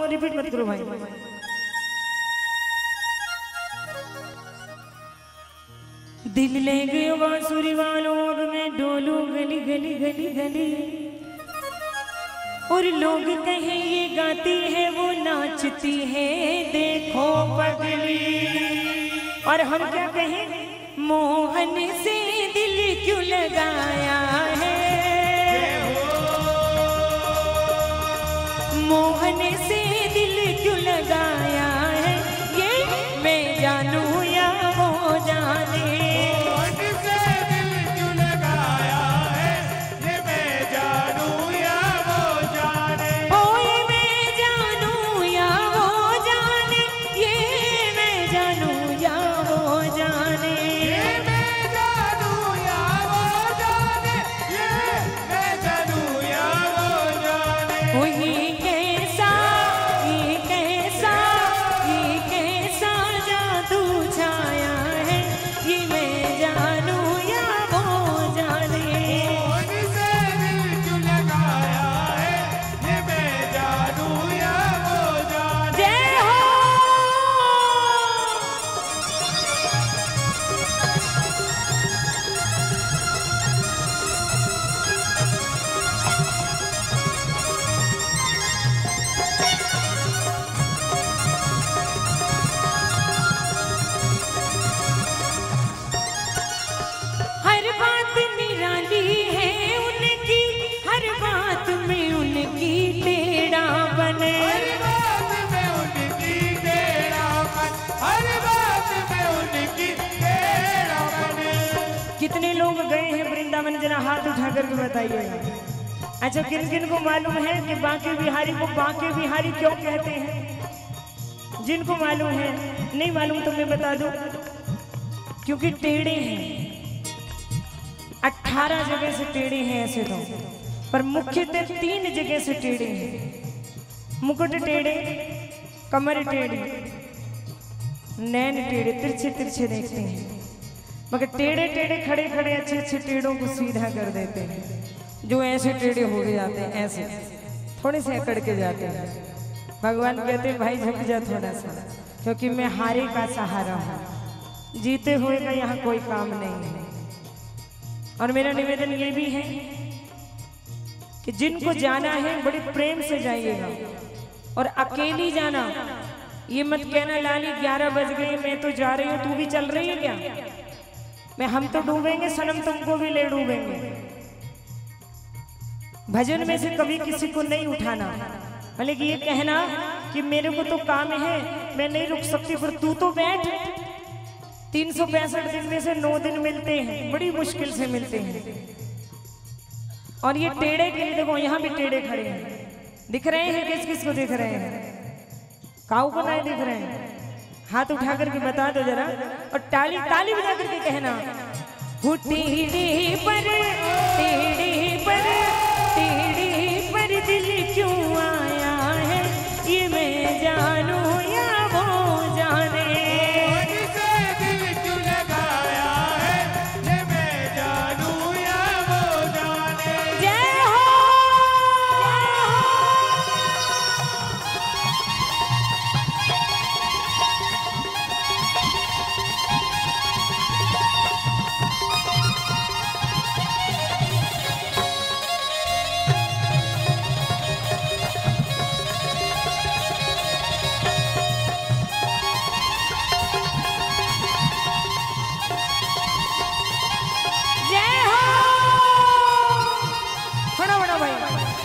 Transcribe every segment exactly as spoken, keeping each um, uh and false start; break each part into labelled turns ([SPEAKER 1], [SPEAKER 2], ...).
[SPEAKER 1] Repeat मत करो भाई। दिल ले गयो बांसुरी वालों, अब मैं डोलू गली गली गली गली, और लोग कहें ये गाती है वो नाचती है देखो पगली, और हम क्या कहें, मोहन से दिल क्यों लगाया है, मोहन से दिल क्यों लगाया है, ये मैं जानूं या वो जाने,
[SPEAKER 2] मोहन से दिल क्यों लगाया है, ये मैं जानूं या वो जाने,
[SPEAKER 1] ओ ये मैं जानूं या वो जाने, ये मैं जानूं या वो जाने,
[SPEAKER 2] ये मैं जानूं या वो जाने, ये मैं जानूं या वो जाने।
[SPEAKER 1] ओ ये कैसा, ये कैसा, ये कैसा जादू छाया है, ये मैं जानूं या वो जाने,
[SPEAKER 2] मोहन से दिल क्यों लगाया है, ये मैं जानूं या वो जाने।
[SPEAKER 1] जय हो। हर बात निराली है उनकी, हर बात में उनकी टेढ़ा बने,
[SPEAKER 2] हर बात में उनकी टेढ़ापन, हर बात में उनकी टेढ़ापन।
[SPEAKER 1] कितने लोग गए हैं वृंदावन, जरा हाथ उठा करके बताइएगा। अच्छा, किन किन को मालूम है कि बांके बिहारी को बांके बिहारी क्यों कहते हैं? जिनको मालूम है, नहीं मालूम तो मैं बता दूं, क्योंकि टेढ़े हैं, अठारह जगह से टेढ़े हैं ऐसे तो, पर मुख्यतः तीन जगह से टेढ़े हैं। मुकुट टेढ़े, कमर टेढ़ी, नैन टेढ़े, तिरछे तिरछे देखते हैं, मगर टेढ़े टेढ़े खड़े खड़े अच्छे अच्छे टेढ़ों को सीधा कर देते हैं, जो ऐसे टेढ़े हो जाते हैं, ऐसे थोड़े से अकड़ के जाते हैं। भगवान कहते हैं भाई झुक जा थोड़ा सा, क्योंकि मैं हारे का सहारा हूँ, जीते हुए का यहाँ कोई काम नहीं है। और मेरा निवेदन ये भी है कि जिनको जाना है बड़े प्रेम से जाइएगा, और अकेली जाना, ये मत कहना लाली ग्यारह बज गए मैं तो जा रही हूँ, तू भी चल रही है क्या, मैं हम तो डूबेंगे सनम, तुमको भी ले डूबेंगे। भजन में से कभी किसी को नहीं उठाना, भले कि ये कहना कि मेरे को तो काम है मैं नहीं रुक सकती, पर तू तो बैठ, तीन सौ पैंसठ दिन में से नौ दिन मिलते हैं, बड़ी मुश्किल से मिलते हैं। और ये टेढ़े के लिए देखो, यहाँ भी टेढ़े खड़े हैं, दिख रहे हैं, किस किस को दिख रहे हैं, काऊ को नहीं दिख रहे हैं, हाथ उठा करके बता दो जरा, और ताली ताली बजा करके कहना, वो टेढ़े पर टेढ़े पर टेढ़े पर दिल क्यों आया है, ये मैं जानूं या वो जाने,
[SPEAKER 2] मोहन से दिल क्यों लगाया है, ये मैं जानूं या वो जाने।
[SPEAKER 1] जय हो। जय हो। खड़ा बड़ा भाई,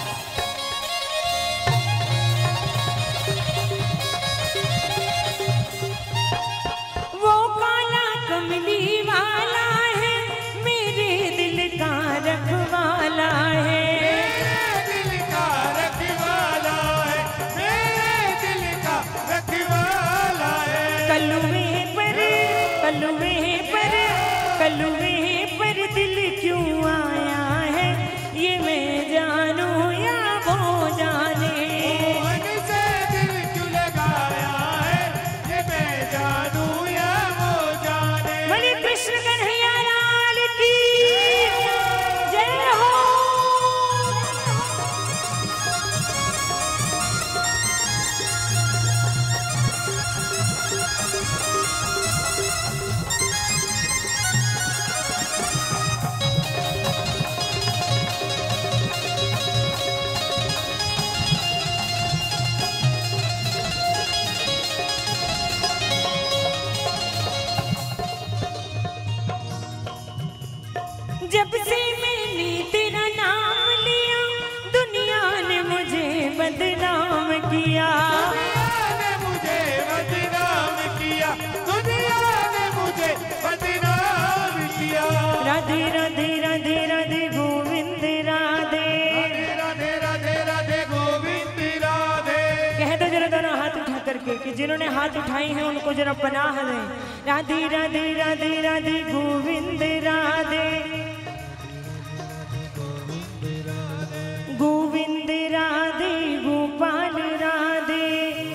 [SPEAKER 1] वो काला कमली वाला है, मेरे दिल का रखवाला है,
[SPEAKER 2] मेरे दिल का रखवाला है, मेरे दिल का रखवाला है।
[SPEAKER 1] कलुए पर कलुए पर कलुए पर दिल क्यों आया है, ये मैं जानूं या वो जाने,
[SPEAKER 2] मोहन से दिल क्यों लगाया है, ये मैं जानूं या वो जाने।
[SPEAKER 1] बोले कृष्ण कन्हैया लाल की जय हो। किया,
[SPEAKER 2] दुनिया ने मुझे बदनाम किया, दुनिया ने मुझे बदनाम किया।
[SPEAKER 1] राधे राधे राधे राधे गोविंद राधे,
[SPEAKER 2] राधे राधे राधे गोविंद राधे।
[SPEAKER 1] कह दो जरा दोनों हाथ उठा करके कि जिन्होंने हाथ उठाए हैं उनको जरा पनाह दें। राधे राधे राधे राधे गोविंद राधे, गोविंद राधे गोपाल राधे।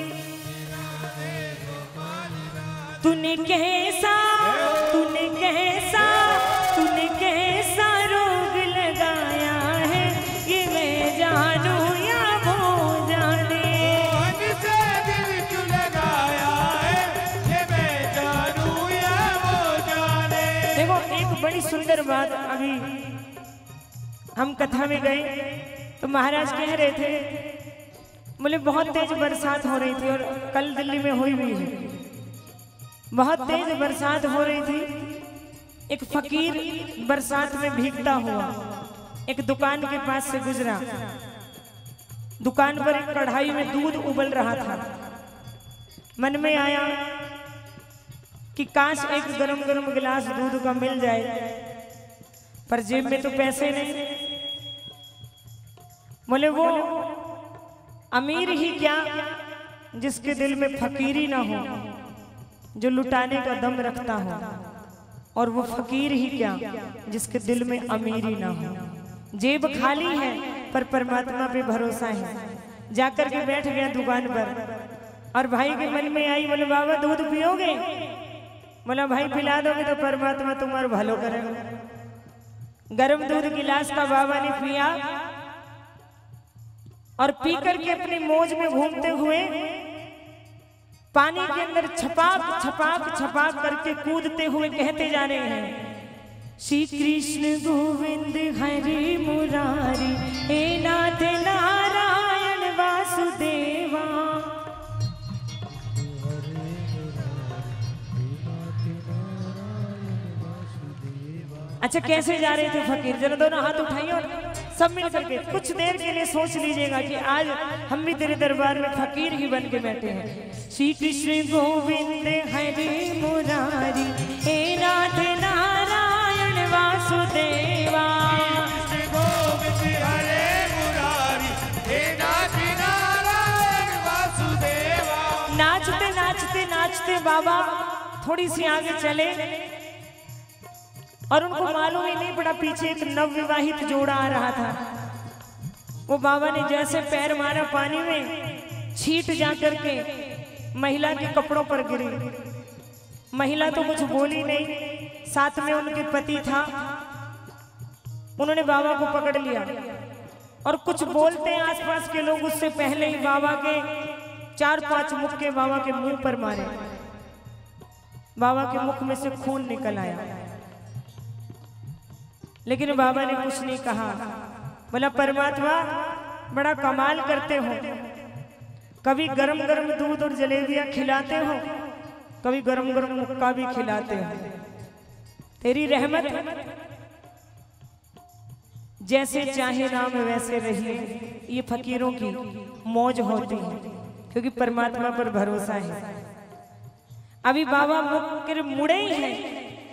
[SPEAKER 1] तूने कैसा तूने कैसा तूने कैसा रोग लगाया है, ये मैं जानू या वो जाने।
[SPEAKER 2] मोहन से दिल क्यों लगाया है, ये मैं जानू या वो जाने।
[SPEAKER 1] देखो एक बड़ी सुंदर बात, अभी हम कथा में गए तो महाराज कह रहे थे, बोले बहुत तेज बरसात हो रही थी और कल दिल्ली में हुई हुई है, बहुत तेज बरसात हो रही थी। एक फकीर बरसात में भीगता हुआ एक दुकान के पास से गुजरा। दुकान पर एक कढ़ाई में दूध उबल रहा था। मन में आया कि काश एक गरम गरम गिलास दूध का मिल जाए, पर जेब में तो पैसे नहीं। बोले वो अमीर ही क्या जिसके दिल में फकीरी ना हो, जो लुटाने का दम रखता हो, और वो फकीर ही क्या जिसके दिल में अमीरी ना हो। जेब खाली है पर परमात्मा पे भरोसा है। जाकर के बैठ गया दुकान पर और भाई के मन में आई, बोले बाबा दूध पियोगे? बोला भाई पिला दोगे तो परमात्मा तुम्हारा भलो करेगा। गरम दूध गिलास का बाबा ने पिया और पी करके अपनी मौज में घूमते हुए पानी के अंदर छपाक छपाक छपाक करके कूदते हुए कहते जा रहे हैं, श्री कृष्ण गोविंद हरि मुरारी, हे नाथ नारायण वासुदेवा। अच्छा कैसे जा रहे थे फकीर? जरा दोनों हाथ उठाइए और सब मिल करके कुछ देर के लिए सोच लीजिएगा कि आज हम भी तेरे दरबार में फकीर ही बन के बैठे हैं। श्री कृष्ण गोविंद हरि मुरारी, हे नाथ नारायण वासुदेवा।
[SPEAKER 2] कृष्ण गोविंद हरे मुरारी, हे नाथ नारायण वासुदेवा।
[SPEAKER 1] नाचते नाचते नाचते बाबा थोड़ी सी आगे चले और उनको मालूम ही नहीं पड़ा पीछे एक नवविवाहित जोड़ा आ रहा था। वो बाबा ने जैसे पैर मारा पानी में, छींट जा करके महिला के कपड़ों पर गिरी। महिला तो कुछ बोली नहीं, साथ में उनके पति था। उन्होंने बाबा को पकड़ लिया और कुछ बोलते हैं आसपास के लोग, उससे पहले ही बाबा के चार पांच मुक्के बाबा के मुंह पर मारे। बाबा के मुख में से खून निकल आया, लेकिन बाबा ने कुछ नहीं कहा। बोला परमात्मा बड़ा कमाल करते हो, कभी गरम गरम दूध और जलेबियां खिलाते हो, कभी गरम गरम मुक्का भी खिलाते हो। तेरी रहमत जैसे चाहे राम वैसे रहिए, ये फकीरों की मौज होती है क्योंकि परमात्मा पर भरोसा है। अभी बाबा मुक्के मुड़े ही हैं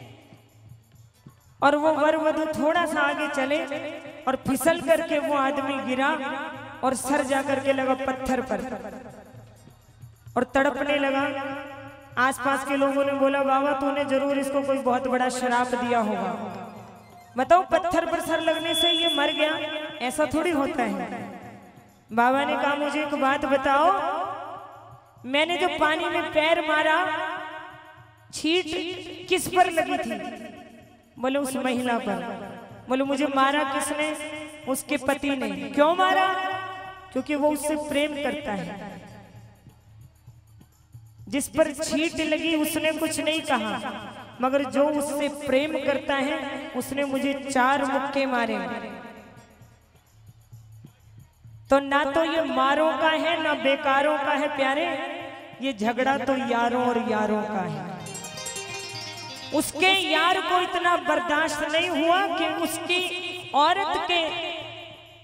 [SPEAKER 1] और वो वर वधू थोड़ा सा आगे चले और फिसल करके वो आदमी गिरा और सर जा करके लगा पत्थर पर और तड़पने लगा। आसपास के लोगों ने बोला बाबा तूने जरूर इसको कोई बहुत बड़ा शराप दिया होगा। बताओ पत्थर पर सर लगने से ये मर गया? ऐसा थोड़ी होता है। बाबा ने कहा मुझे एक बात बताओ, मैंने जो पानी में पैर मारा छींट किस पर लगी थी? बोले उस महिला पर। बोले मुझे मारा किसने? उसके पति ने। क्यों मारा? क्योंकि वो उससे प्रेम करता है। जिस पर छींट लगी उसने कुछ नहीं कहा, मगर जो उससे प्रेम करता है उसने मुझे चार मुक्के मारे। तो ना तो ये मारों का है ना बेकारों का है प्यारे, ये झगड़ा तो यारों और यारों का है। उसके यार को इतना बर्दाश्त नहीं हुआ कि उसकी औरत के